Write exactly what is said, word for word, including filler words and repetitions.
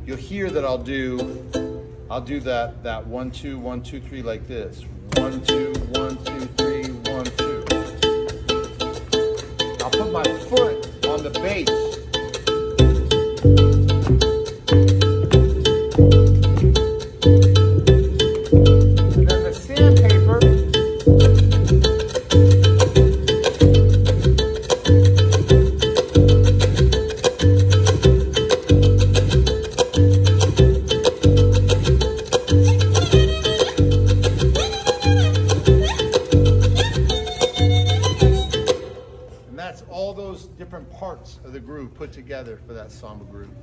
you'll hear that I'll do, I'll do that, that one, two, one, two, three like this. One, two, one, two, three, one, two. I'll put my foot on the bass. And then the sandpaper, all those different parts of the groove put together for that samba groove.